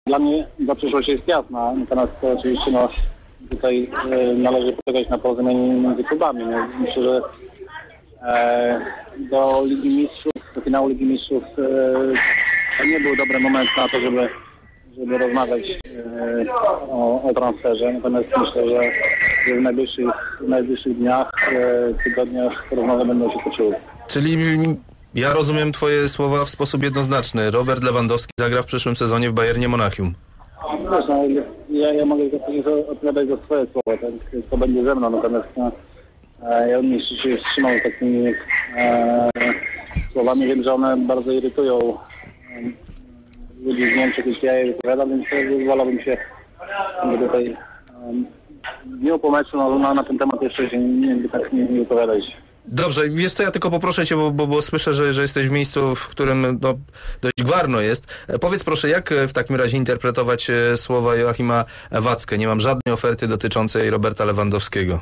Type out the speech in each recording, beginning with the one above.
Dla mnie ta przyszłość jest jasna, natomiast oczywiście tutaj należy poczekać na porozumienie między klubami. Myślę, że do Ligi Mistrzów, do finału Ligi Mistrzów to nie był dobry moment na to, żeby rozmawiać o transferze. Natomiast myślę, że w najbliższych dniach, tygodniach rozmowy będą się toczyły. Czyli ja rozumiem twoje słowa w sposób jednoznaczny. Robert Lewandowski zagra w przyszłym sezonie w Bayernie Monachium. Ja mogę odpowiadać za swoje słowa, tak, to będzie ze mną, natomiast ja bym się wstrzymał takimi słowami. Wiem, że one bardzo irytują ludzi z Niemczech, jeśli ja je wypowiadam, więc wolałbym się tutaj nie po meczu na ten temat jeszcze się nie wypowiadać. Dobrze, wiesz co, ja tylko poproszę cię, bo słyszę, że jesteś w miejscu, w którym dość gwarno jest. Powiedz proszę, jak w takim razie interpretować słowa Joachima Watzke? Nie mam żadnej oferty dotyczącej Roberta Lewandowskiego.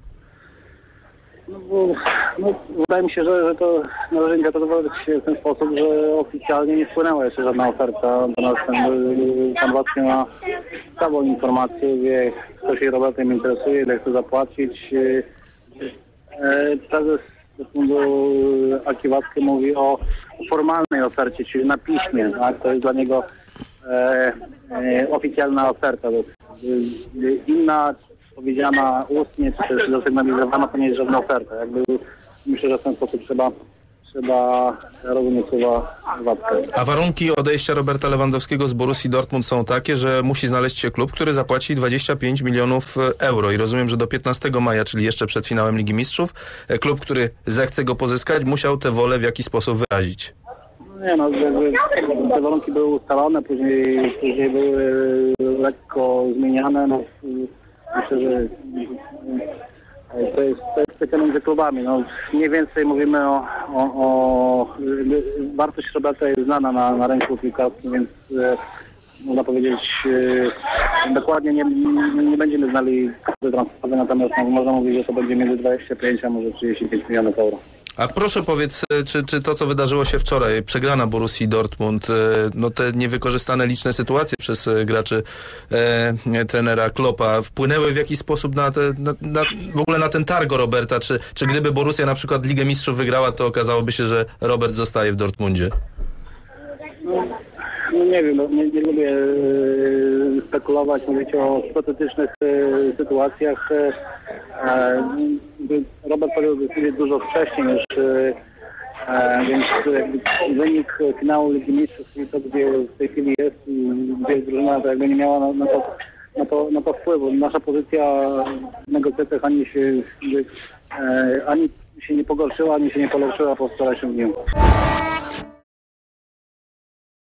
Wydaje mi się, że to należy interpretować w ten sposób, że oficjalnie nie wpłynęła jeszcze żadna oferta. Natomiast pan Watzke ma całą informację, wie, kto się Robertem interesuje, ile chce zapłacić. Prezes Aki Watzke mówi o formalnej ofercie, czyli na piśmie. Tak? To jest dla niego oficjalna oferta. Inna powiedziana ustnie, czy też zasygnalizowana, to nie jest żadna oferta. Myślę, że w ten sposób trzeba rozumieć słowa Watzke. A warunki odejścia Roberta Lewandowskiego z Borussii Dortmund są takie, że musi znaleźć się klub, który zapłaci 25 milionów euro. I rozumiem, że do 15 maja, czyli jeszcze przed finałem Ligi Mistrzów, klub, który zechce go pozyskać, musiał tę wolę w jakiś sposób wyrazić. Te warunki były ustalone, później były lekko zmieniane. Myślę, że to jest kwestia między klubami. Mniej więcej mówimy o wartość Roberta jest znana na rynku piłkarskim, więc można powiedzieć dokładnie nie będziemy znali koszty transferowe, natomiast można mówić, że to będzie między 25 a może 35 milionów euro. A proszę powiedz, czy to, co wydarzyło się wczoraj, przegrana Borussii Dortmund, te niewykorzystane liczne sytuacje przez graczy trenera Kloppa wpłynęły w jakiś sposób w ogóle na ten targo Roberta? Czy gdyby Borussia na przykład Ligę Mistrzów wygrała, to okazałoby się, że Robert zostaje w Dortmundzie? Nie wiem, nie lubię spekulować, mówić o hipotetycznych sytuacjach. Robert podjął decyzję dużo wcześniej niż więc wynik finału Ligi Mistrzów, czyli to, gdzie w tej chwili jest i gdzie jest drużyna, to jakby nie miała na to wpływu. Nasza pozycja w negocjacjach ani się nie pogorszyła, ani się nie polepszyła po wczorajszym dniu.